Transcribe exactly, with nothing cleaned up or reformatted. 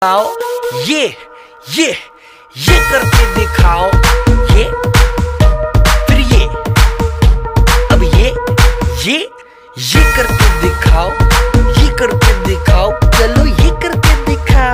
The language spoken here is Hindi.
आओ ये ये ये करके दिखाओ, ये फिर ये, अब ये ये ये करके दिखाओ।